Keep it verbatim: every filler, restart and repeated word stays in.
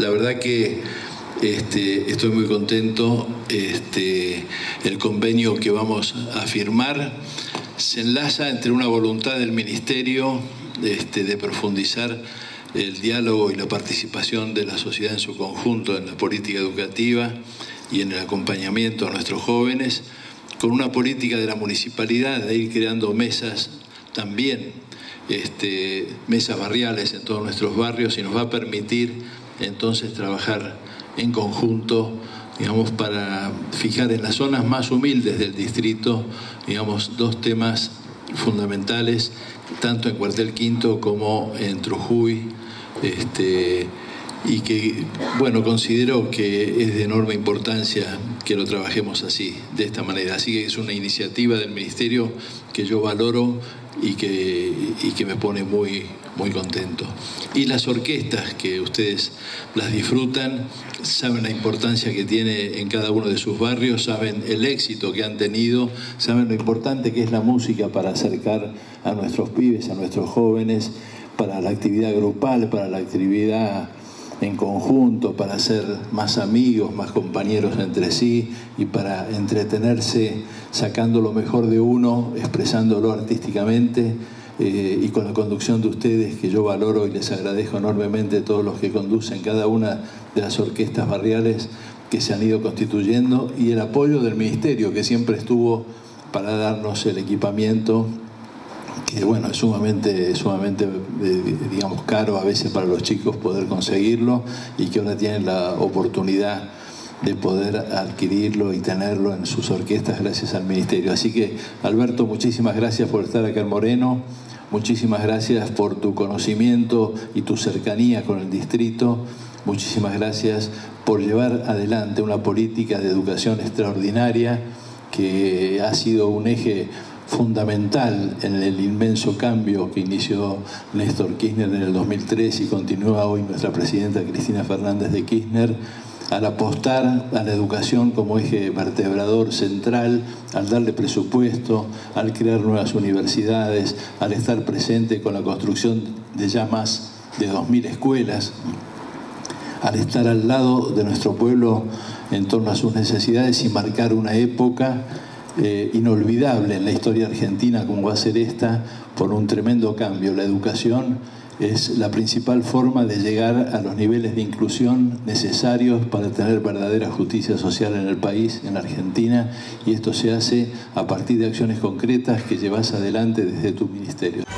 La verdad que este, estoy muy contento. Este, el convenio que vamos a firmar se enlaza entre una voluntad del Ministerio este, de profundizar el diálogo y la participación de la sociedad en su conjunto en la política educativa y en el acompañamiento a nuestros jóvenes, con una política de la municipalidad de ir creando mesas también, este, mesas barriales en todos nuestros barrios, y nos va a permitir entonces trabajar en conjunto, digamos, para fijar en las zonas más humildes del distrito, digamos, dos temas fundamentales, tanto en Cuartel Quinto como en Trujuy, este, y que, bueno, considero que es de enorme importancia que lo trabajemos así, de esta manera. Así que es una iniciativa del Ministerio que yo valoro y que, y que me pone muy, muy contento. Y las orquestas, que ustedes las disfrutan, saben la importancia que tiene en cada uno de sus barrios, saben el éxito que han tenido, saben lo importante que es la música para acercar a nuestros pibes, a nuestros jóvenes, para la actividad grupal, para la actividad en conjunto, para ser más amigos, más compañeros entre sí y para entretenerse sacando lo mejor de uno, expresándolo artísticamente, eh, y con la conducción de ustedes, que yo valoro y les agradezco enormemente, a todos los que conducen cada una de las orquestas barriales que se han ido constituyendo, y el apoyo del Ministerio, que siempre estuvo para darnos el equipamiento, que bueno, es sumamente, sumamente eh, digamos, caro a veces para los chicos poder conseguirlo, y que ahora tienen la oportunidad de poder adquirirlo y tenerlo en sus orquestas gracias al Ministerio. Así que, Alberto, muchísimas gracias por estar acá en Moreno, muchísimas gracias por tu conocimiento y tu cercanía con el distrito, muchísimas gracias por llevar adelante una política de educación extraordinaria que ha sido un eje fundamental en el inmenso cambio que inició Néstor Kirchner en el dos mil tres y continúa hoy nuestra presidenta Cristina Fernández de Kirchner, al apostar a la educación como eje vertebrador central, al darle presupuesto, al crear nuevas universidades, al estar presente con la construcción de ya más de dos mil escuelas, al estar al lado de nuestro pueblo en torno a sus necesidades y marcar una época Eh, inolvidable en la historia argentina como va a ser esta, por un tremendo cambio. La educación es la principal forma de llegar a los niveles de inclusión necesarios para tener verdadera justicia social en el país, en la Argentina, y esto se hace a partir de acciones concretas que llevas adelante desde tu ministerio.